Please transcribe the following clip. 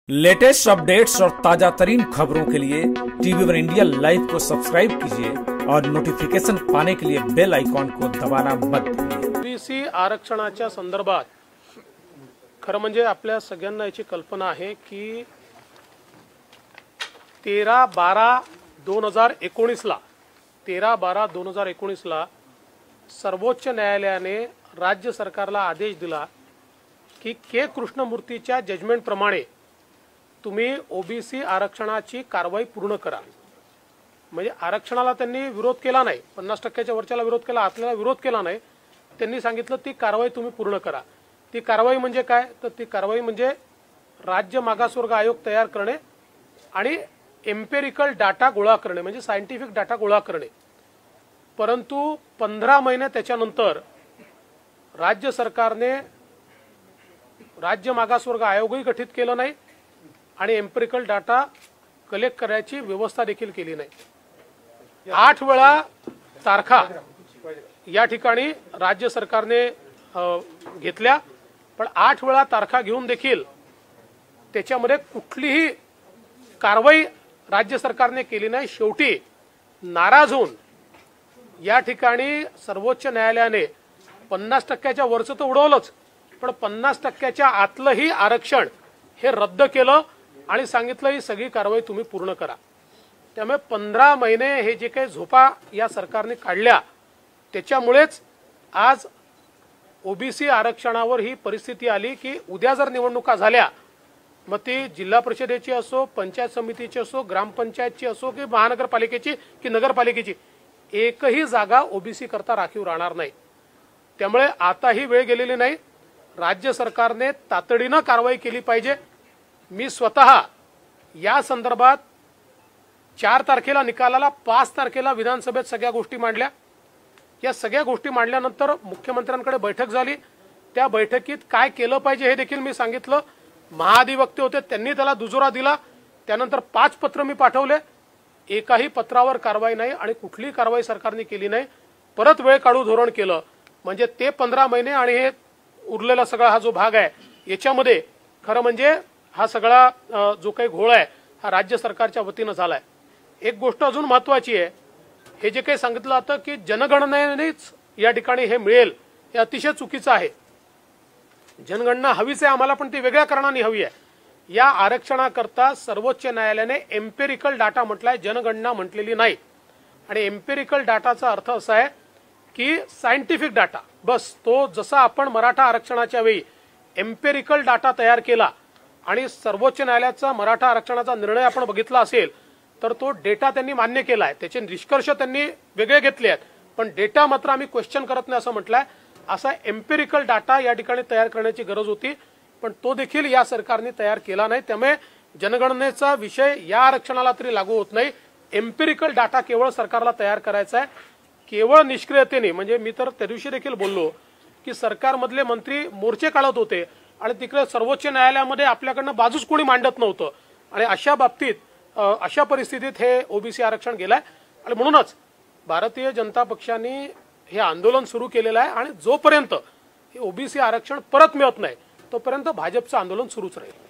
Latest updates और ताजा तरीन खबरों के लिए टीवी वन इंडिया लाइव को सब्सक्राइब कीजिए और नोटिफिकेशन पाने के लिए बेल आइकॉन को दबाना मत भूलिए। ओबीसी आरक्षणाच्या संदर्भात खरं म्हणजे आपल्या सगळ्यांना याची कल्पना आहे की 13/12/2019 ला सर्वोच्च न्यायालयाने राज्य सरकारला आदेश दिला की के कृष्णमूर्तीच्या जजमेंट प्रमाणे तुम्ही ओबीसी आरक्षणाची कारवाई पूर्ण करा। म्हणजे आरक्षणाला त्यांनी विरोध केला नाही, 50% वरच्याला विरोध केला, आतल्याला विरोध केला नाही। त्यांनी सांगितलं ती कारवाई तुम्ही पूर्ण करा। ती कारवाई म्हणजे काय, तर ती कारवाई म्हणजे राज्य मागासवर्ग आयोग तयार करणे आणि एम्पिरिकल डाटा गोळा करणे, म्हणजे सायंटिफिक डाटा गोळा करणे। परंतु 15 महिने त्याच्यानंतर राज्य सरकारने राज्य मागासवर्ग आयोगही गठीत केलं नाही आणि एम्पिरिकल डाटा कलेक्ट करायची व्यवस्था देखील केली नाही। 8 वेळा तारखा या ठिकाणी राज्य सरकारने घेतल्या, पण 8 वेळा तारखा घेऊन देखील त्याच्यामध्ये कुठलीही कारवाई राज्य सरकारने केली नाही। शेवटी नाराज होऊन या ठिकाणी सर्वोच्च न्यायालयाने 50%च्या वरचं तर उडवलंच, पण 50%च्या आतलंही आरक्षण हे रद्द केलं आणि सांगितलं ही सगळी कारवाई तुम्ही पूर्ण करा। त्यामुळे 15 महिने हे जे काही झोपा या सरकारने काढल्या त्याच्यामुळेच आज ओबीसी आरक्षणावर ही परिस्थिती आली की उद्या जर निवडणुका झाल्या, मग ती जिल्हा परिषदेची असो, पंचायत समितीची असो, ग्रामपंचायतची असो की महानगरपालिकेची की नगरपालिकेची, एकही जागा ओबीसी करता राखीव राहणार नाही। त्यामुळे आता ही वेळ गेलेली नाही, राज्य सरकारने तातडीने कारवाई केली पाहिजे। मी स्वतः या संदर्भात 4 तारखेला निकालाला 5 तारखेला विधानसभेत सगळ्या गोष्टी मांडल्या। या सगळ्या गोष्टी मांडल्यानंतर मुख्यमंत्र्यांकडे बैठक झाली। त्या बैठकीत काय केलं पाहिजे हे देखील मी सांगितलं। महाधिवक्ते होते, त्यांनी त्याला दुजोरा दिला। त्यानंतर 5 पत्र मी पाठवले, एकाही पत्रावर कारवाई नाही आणि कुठलीही कारवाई सरकारने केली नाही। परत वेळ काढू धोरण केलं, म्हणजे ते 15 महिने आणि हे उरलेला सगळा हा जो भाग आहे याच्यामध्ये खरं म्हणजे हा सगळा जो काही घोळ आहे हा राज्य सरकारच्या वतीने झालाय। एक गोष्ट अजून महत्त्वाची आहे, हे जे काही सांगितलं होतं की जनगणनेनेच या ठिकाणी हे मिळेल, हे अतिशय चुकीचं आहे। जनगणना हवीच आहे आम्हाला, पण ती वेगळ्या कारणाने हवी आहे। या आरक्षणाकरता सर्वोच्च न्यायालयाने एम्पिरिकल डाटा म्हटलाय, जनगणना म्हटलेली नाही। आणि एम्पिरिकल डाटाचा अर्थ असा आहे की सायंटिफिक डाटा, बस तो जसा आपण मराठा आरक्षणाच्या वेळी एम्पिरिकल डाटा तयार केला आणि सर्वोच्च न्यायालयाचा मराठा आरक्षणाचा निर्णय आपण बघितला असेल तर तो डेटा त्यांनी मान्य केलाय, त्याचे निष्कर्ष त्यांनी वेगळे घेतले आहेत, पण डेटा मात्र आम्ही क्वेश्चन करत नाही असं म्हटलंय। असा एम्पिरिकल डाटा या ठिकाणी तयार करण्याची गरज होती, पण तो देखील या सरकारने तयार केला नाही। त्यामुळे जनगणनेचा विषय या आरक्षणाला तरी लागू होत नाही। एम्पिरिकल डाटा केवळ सरकारला तयार करायचा आहे, केवळ निष्क्रियतेने। म्हणजे मी तर त्या दिवशी देखील बोललो की सरकारमधले मंत्री मोर्चे काढत होते आणि तिकडे सर्वोच्च न्यायालयामध्ये आपल्याकडनं बाजूच कोणी मांडत नव्हतं, आणि अशा बाबतीत अशा परिस्थितीत हे ओबीसी आरक्षण गेलंय। आणि म्हणूनच भारतीय जनता पक्षाने हे आंदोलन सुरू केलेलं आहे आणि जोपर्यंत हे ओबीसी आरक्षण परत मिळत नाही तोपर्यंत भाजपचं आंदोलन सुरूच राहील।